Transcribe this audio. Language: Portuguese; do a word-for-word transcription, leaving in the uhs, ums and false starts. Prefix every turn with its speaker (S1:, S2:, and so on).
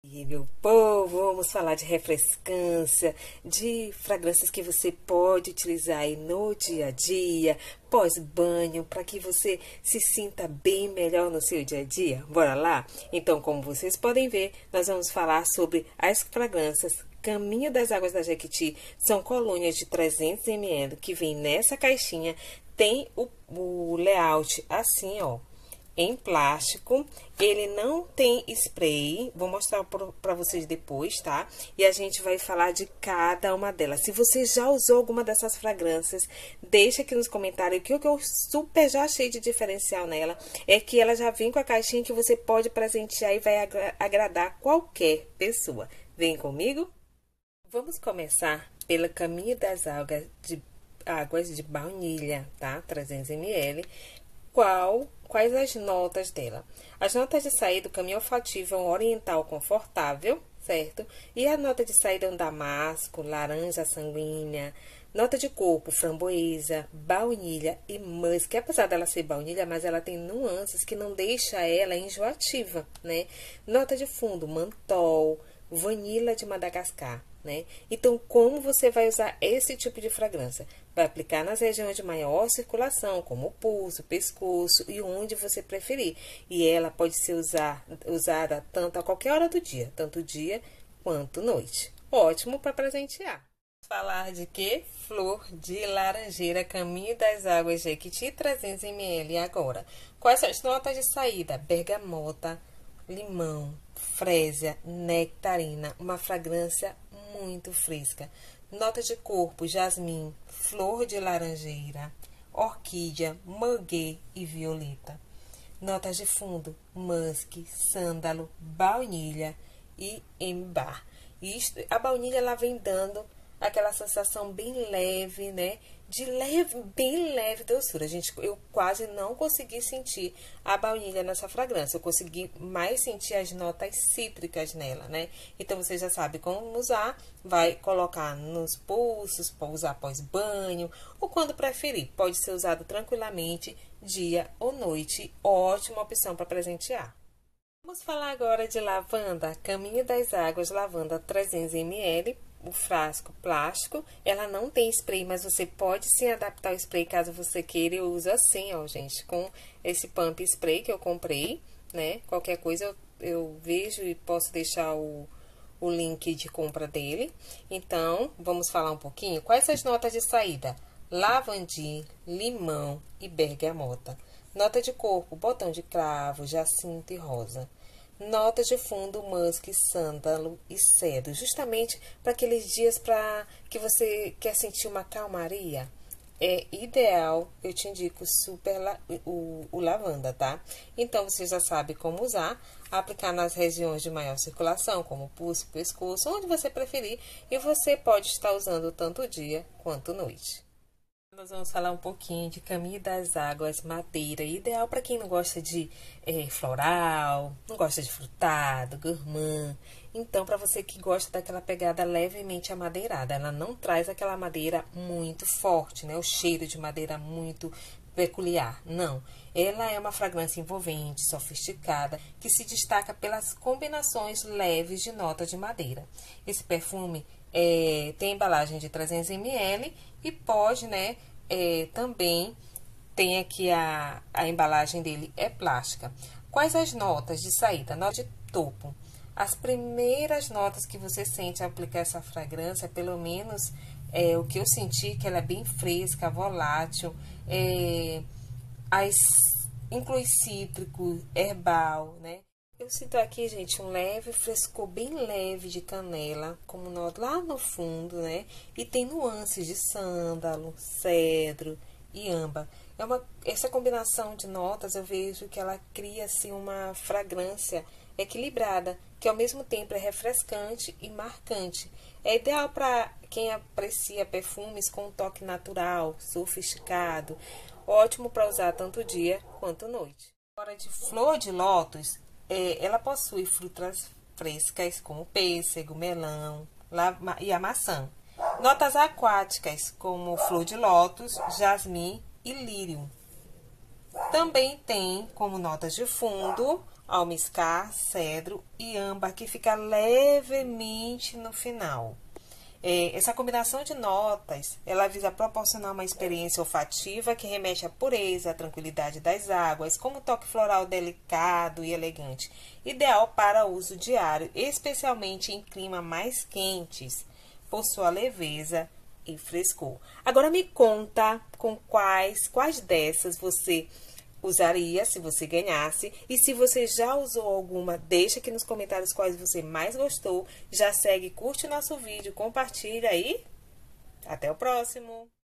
S1: E meu povo, vamos falar de refrescância, de fragrâncias que você pode utilizar aí no dia a dia, pós-banho, para que você se sinta bem melhor no seu dia a dia. Bora lá? Então, como vocês podem ver, nós vamos falar sobre as fragrâncias Caminho das Águas da Jequiti. São colônias de trezentos mililitros que vem nessa caixinha. Tem o, o layout assim, ó, em plástico. Ele não tem spray, vou mostrar para vocês depois, tá? E a gente vai falar de cada uma delas. Se você já usou alguma dessas fragrâncias, deixa aqui nos comentários. O que eu super já achei de diferencial nela é que ela já vem com a caixinha que você pode presentear e vai agra agradar qualquer pessoa. Vem comigo? Vamos começar pelo Caminho das Águas de, águas de baunilha, tá? trezentos mililitros. Qual, quais as notas dela? As notas de saída do caminho olfativo é um oriental confortável, certo? E a nota de saída é um damasco, laranja sanguínea. Nota de corpo, framboesa, baunilha e musk. Apesar dela ser baunilha, mas ela tem nuances que não deixa ela enjoativa, né? Nota de fundo, mentol, vanila de Madagascar, né? Então, como você vai usar esse tipo de fragrância? Vai aplicar nas regiões de maior circulação, como o pulso, pescoço e onde você preferir. E ela pode ser usar, usada tanto a qualquer hora do dia, tanto dia quanto noite. Ótimo para presentear. Falar de quê? Flor de laranjeira, Caminho das Águas Jequiti, trezentos mililitros. E agora, quais são as notas de saída? Bergamota, limão, frésia, nectarina, uma fragrância muito fresca. Notas de corpo, jasmim, flor de laranjeira, orquídea, manguê e violeta. Notas de fundo, musk, sândalo, baunilha e embar. Isto, a baunilha ela vem dando aquela sensação bem leve, né? De leve, bem leve doçura. Gente, eu quase não consegui sentir a baunilha nessa fragrância. Eu consegui mais sentir as notas cítricas nela, né? Então, você já sabe como usar. Vai colocar nos pulsos, pode usar após banho, ou quando preferir. Pode ser usado tranquilamente, dia ou noite. Ótima opção para presentear. Vamos falar agora de lavanda. Caminho das Águas, lavanda trezentos mililitros. O frasco plástico, ela não tem spray, mas você pode sim adaptar o spray caso você queira. Eu uso assim, ó, gente, com esse pump spray que eu comprei, né? Qualquer coisa eu, eu vejo e posso deixar o, o link de compra dele. Então, vamos falar um pouquinho. Quais são as notas de saída? Lavandi, limão e bergamota. Nota de corpo, botão de cravo, jacinto e rosa. Notas de fundo, musk, sândalo e cedro, justamente para aqueles dias para que você quer sentir uma calmaria. É ideal, eu te indico super la, o, o lavanda, tá? Então, você já sabe como usar, aplicar nas regiões de maior circulação, como pulso, pescoço, onde você preferir, e você pode estar usando tanto dia quanto noite. Nós vamos falar um pouquinho de Caminho das Águas, madeira, ideal para quem não gosta de é, floral, não gosta de frutado, gourmand. Então, para você que gosta daquela pegada levemente amadeirada, ela não traz aquela madeira muito forte, né? O cheiro de madeira muito peculiar, não. Ela é uma fragrância envolvente, sofisticada, que se destaca pelas combinações leves de nota de madeira. Esse perfume é, tem embalagem de trezentos mililitros e pode, né, é, também tem aqui a, a embalagem dele é plástica. Quais as notas de saída? Nota de topo. As primeiras notas que você sente ao aplicar essa fragrância, pelo menos é, o que eu senti, que ela é bem fresca, volátil, é, as, inclui cítrico, herbal, né? Eu sinto aqui, gente, um leve frescor, bem leve de canela, como nota lá no fundo, né? E tem nuances de sândalo, cedro e âmbar. É uma, essa combinação de notas, eu vejo que ela cria, assim, uma fragrância equilibrada, que ao mesmo tempo é refrescante e marcante. É ideal para quem aprecia perfumes com um toque natural, sofisticado. Ótimo para usar tanto dia quanto noite. Agora, de flor de lótus, é, ela possui frutas frescas como pêssego, melão e a maçã. Notas aquáticas como flor de lótus, jasmim e lírio. Também tem como notas de fundo almiscar, cedro e âmbar, que fica levemente no final. É, essa combinação de notas, ela visa proporcionar uma experiência olfativa que remete à pureza, à tranquilidade das águas, como um toque floral delicado e elegante, ideal para uso diário, especialmente em climas mais quentes, por sua leveza e frescor. Agora me conta com quais, quais dessas você usaria se você ganhasse, e se você já usou alguma, deixa aqui nos comentários quais você mais gostou. Já segue, curte o nosso vídeo, compartilha aí. Até o próximo!